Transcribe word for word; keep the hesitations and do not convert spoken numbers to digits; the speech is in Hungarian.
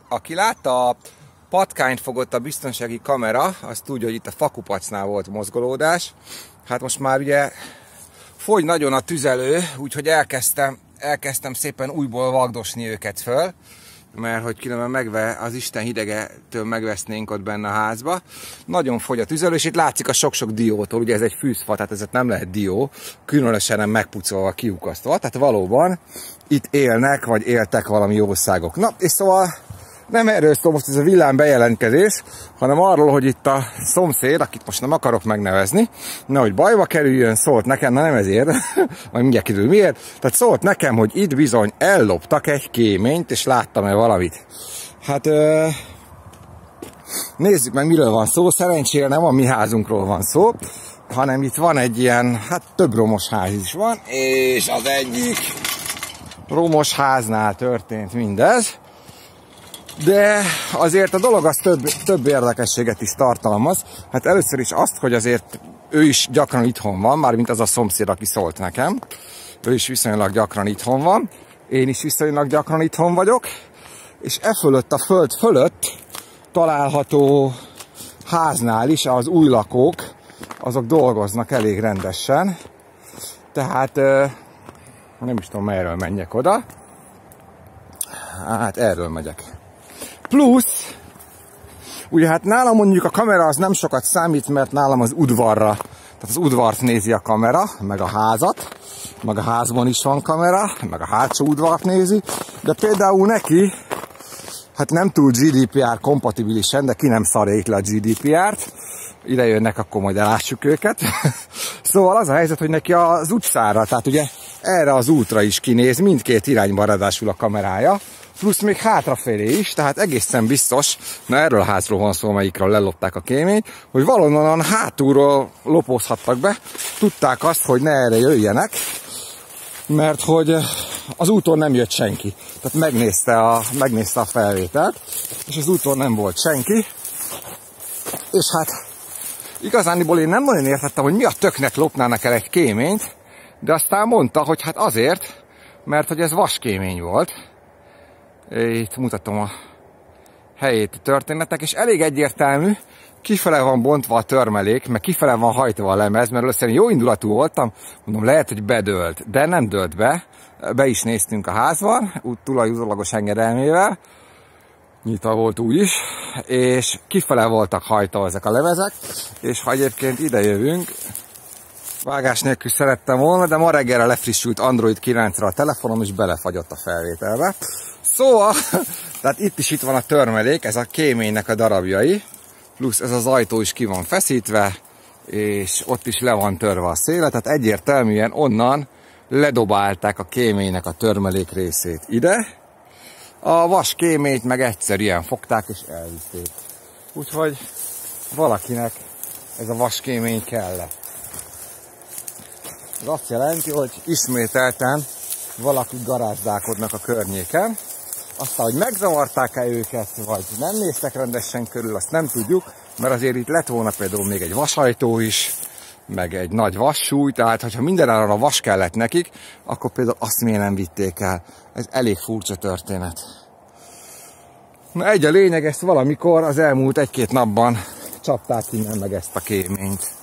Aki látta a patkányt fogott a biztonsági kamera, az tudja, hogy itt a fakupacnál volt mozgolódás. Hát most már ugye fogy nagyon a tüzelő, úgyhogy elkezdtem, elkezdtem szépen újból vagdosni őket föl, mert hogy különben megve, az Isten hidegetől megvesznénk ott benne a házba. Nagyon fogy a tüzelő, és itt látszik a sok-sok diótól, ugye ez egy fűzfa, tehát ez nem lehet dió, különösen nem megpucolva, kiukasztva, tehát valóban itt élnek, vagy éltek valami jószágok. Na, és szóval nem erről szól most ez a villám bejelentkezés, hanem arról, hogy itt a szomszéd, akit most nem akarok megnevezni, nehogy bajba kerüljön, szólt nekem, na nem ezért, majd mindjárt kiderül miért, tehát szólt nekem, hogy itt bizony elloptak egy kéményt, és láttam-e valamit. Hát ö, nézzük meg, miről van szó. Szerencsére nem a mi házunkról van szó, hanem itt van egy ilyen, hát több romos ház is van, és az egyik romos háznál történt mindez. De azért a dolog az több, több érdekességet is tartalmaz. Hát először is azt, hogy azért ő is gyakran itthon van, mármint az a szomszéd, aki szólt nekem. Ő is viszonylag gyakran itthon van. Én is viszonylag gyakran itthon vagyok. És e fölött, a föld fölött található háznál is az új lakók, azok dolgoznak elég rendesen. Tehát nem is tudom, merről menjek oda. Hát erről megyek. Plusz, ugye hát nálam mondjuk a kamera az nem sokat számít, mert nálam az udvarra, tehát az udvart nézi a kamera, meg a házat, meg a házban is van kamera, meg a hátsó udvart nézi, de például neki, hát nem túl gé dé pé er kompatibilisen, de ki nem szarja itt le a gé dé pé ert, ide jönnek, akkor majd elássuk őket. Szóval az a helyzet, hogy neki az utcára, tehát ugye erre az útra is kinéz, mindkét irányba ráadásul a kamerája, plusz még hátrafelé is, tehát egészen biztos, na erről a házról van szó, amelyikről lelopták a kéményt, hogy valonnan hátulról lopózhattak be, tudták azt, hogy ne erre jöjjenek, mert hogy az úton nem jött senki. Tehát megnézte a, megnézte a felvételt, és az úton nem volt senki, és hát igazániból én nem nagyon értettem, hogy mi a töknek lopnának el egy kéményt, de aztán mondta, hogy hát azért, mert hogy ez vaskémény volt. Itt mutatom a helyét a történetnek, és elég egyértelmű, kifele van bontva a törmelék, meg kifele van hajtva a lemez, mert először jó indulatú voltam, mondom, lehet, hogy bedőlt, de nem dőlt be, be is néztünk a házban, úgy tulajdonos engedelmével, nyitva volt úgy is, és kifele voltak hajtva ezek a lemezek, és ha egyébként ide jövünk, vágás nélkül szerettem volna, de ma reggelre lefrissült Android kilencre a telefonom, és belefagyott a felvételbe. Szóval, tehát itt is itt van a törmelék, ez a kéménynek a darabjai, plusz ez az ajtó is ki van feszítve, és ott is le van törve a széle, tehát egyértelműen onnan ledobálták a kéménynek a törmelék részét ide. A vas kéményt meg egyszerűen fogták és elvitték. Úgyhogy valakinek ez a vas kémény kellett. Ez azt jelenti, hogy ismételten valaki garázdálkodnak a környéken. Aztán, hogy megzavarták-e őket, vagy nem néztek rendesen körül, azt nem tudjuk, mert azért itt lett volna például még egy vasajtó is, meg egy nagy vassúly, tehát hogyha mindenára vas kellett nekik, akkor például azt miért nem vitték el. Ez elég furcsa történet. Na egy a lényeg, ezt valamikor az elmúlt egy-két napban csapták innen meg ezt a kéményt.